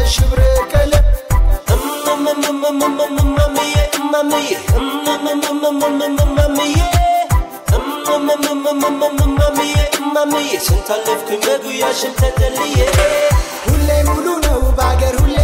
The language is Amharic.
شبركله سنتلف كل مجو يا شمتدليه ሁሌ ሙሉ ነው ባገር ሁሌ